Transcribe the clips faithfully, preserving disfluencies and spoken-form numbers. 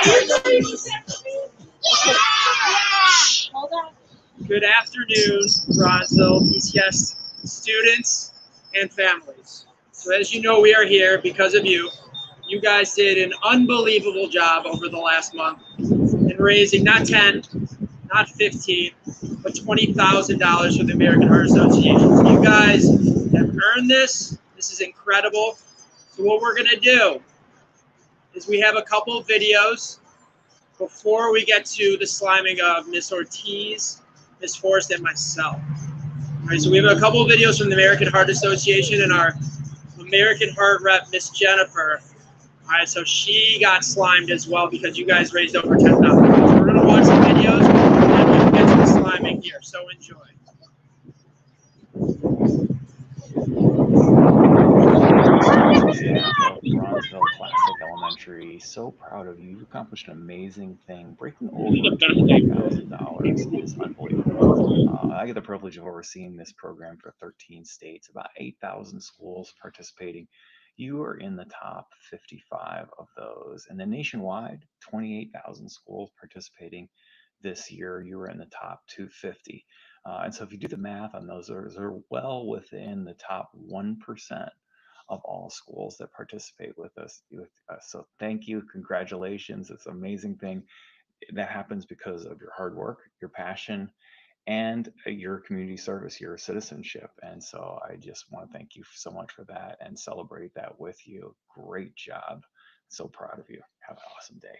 Good afternoon, Bronzeville B C S students and families. So as you know, we are here because of you. You guys did an unbelievable job over the last month in raising not ten, not fifteen, but twenty thousand dollars for the American Heart Association. So you guys have earned this. This is incredible. So what we're gonna do is we have a couple of videos before we get to the sliming of Miss Ortiz, Miss Forrest, and myself. All right, so we have a couple of videos from the American Heart Association and our American Heart rep, Miss Jennifer. All right, so she got slimed as well because you guys raised over ten thousand dollars. So we're gonna watch the videos and we'll get to the sliming here, so enjoy. Bronzeville Classic Elementary, so proud of you. You've accomplished an amazing thing. Breaking over ten thousand dollars is unbelievable. Uh, I get the privilege of overseeing this program for thirteen states, about eight thousand schools participating. You are in the top fifty-five of those. And then nationwide, twenty-eight thousand schools participating this year. You were in the top two hundred fifty. Uh, and so if you do the math on those, those are well within the top one percent of all schools that participate with us. With us. So thank you, congratulations. It's an amazing thing. That happens because of your hard work, your passion, and your community service, your citizenship. And so I just want to thank you so much for that and celebrate that with you. Great job. So proud of you. Have an awesome day.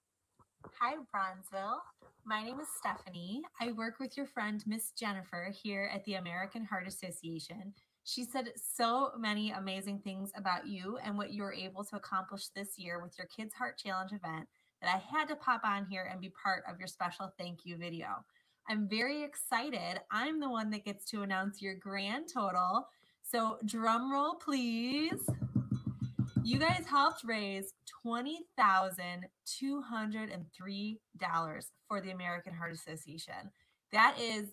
Hi, Bronzeville. My name is Stephanie. I work with your friend, Miss Jennifer, here at the American Heart Association. She said so many amazing things about you and what you were able to accomplish this year with your Kids Heart Challenge event that I had to pop on here and be part of your special thank you video. I'm very excited. I'm the one that gets to announce your grand total. So drum roll, please. You guys helped raise twenty thousand two hundred three dollars for the American Heart Association. That is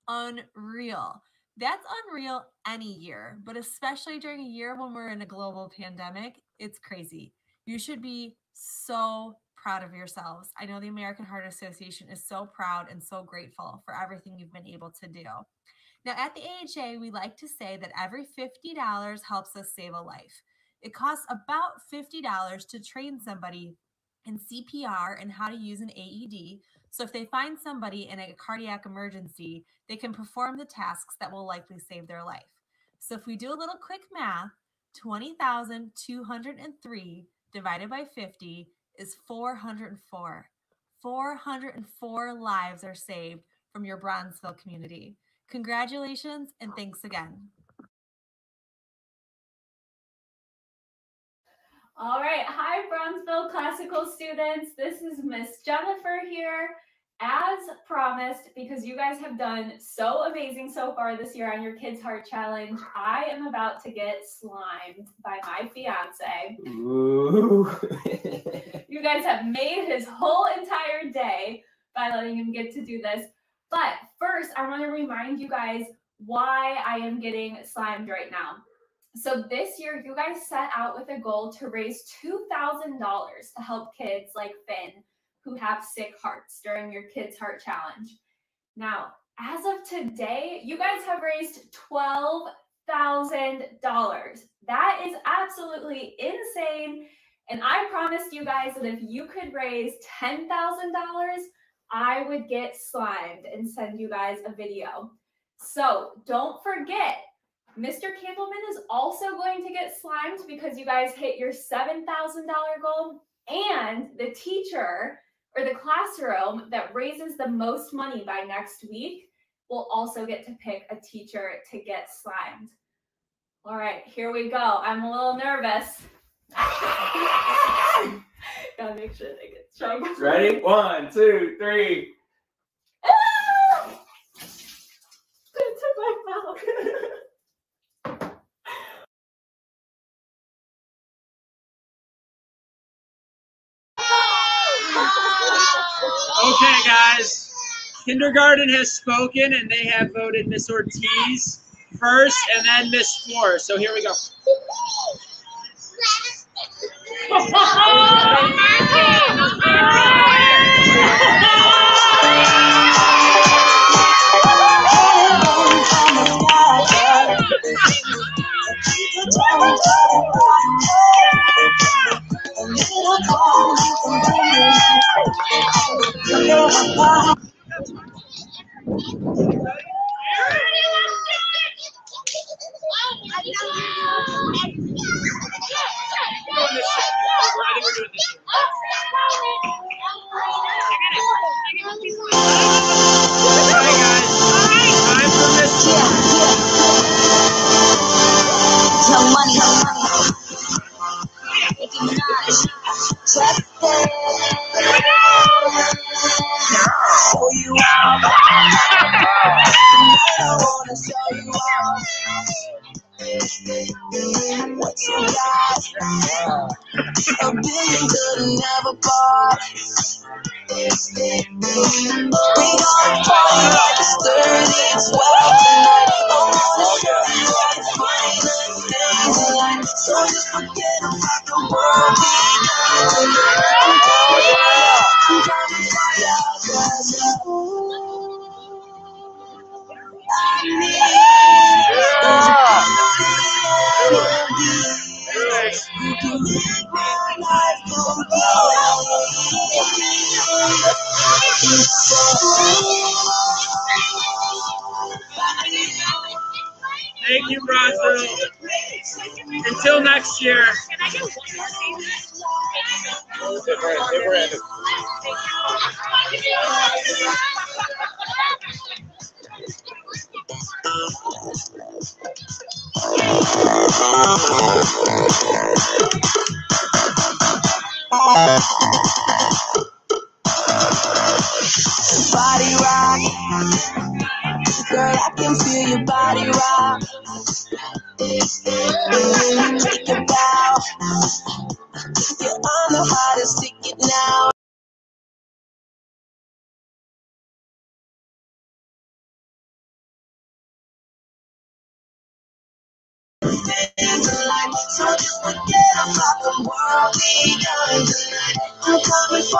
unreal. That's unreal any year, but especially during a year when we're in a global pandemic, it's crazy. You should be so proud of yourselves. I know the American Heart Association is so proud and so grateful for everything you've been able to do. Now, at the A H A, we like to say that every fifty dollars helps us save a life. It costs about fifty dollars to train somebody in C P R and how to use an A E D. So if they find somebody in a cardiac emergency, they can perform the tasks that will likely save their life. So if we do a little quick math, twenty thousand two hundred three divided by fifty is four hundred four. four hundred four lives are saved from your Bronzeville community. Congratulations and thanks again. All right, hi Bronzeville Classical students. This is Miss Jennifer here. As promised, because you guys have done so amazing so far this year on your Kids Heart Challenge, I am about to get slimed by my fiance. Ooh. You guys have made his whole entire day by letting him get to do this. But first, I want to remind you guys why I am getting slimed right now. So this year, you guys set out with a goal to raise two thousand dollars to help kids like Finn who have sick hearts during your Kids Heart Challenge. Now, as of today, you guys have raised twelve thousand dollars. That is absolutely insane. And I promised you guys that if you could raise ten thousand dollars, I would get slimed and send you guys a video. So don't forget, Mister Campbellman is also going to get slimed because you guys hit your seven thousand dollar goal, and the teacher or the classroom that raises the most money by next week will also get to pick a teacher to get slimed. All right, here we go. I'm a little nervous. Gotta make sure they get strong. Ready? One, two, three. It took my mouth. Okay, guys, kindergarten has spoken and they have voted Miss Ortiz first and then Miss Forrest. So here we go. Thank you, Bronzo. Until next year. Body rock, girl, I can feel your body rock. Take a bow, you're on the hottest ticket now. So just forget about the world we got tonight. I'm coming for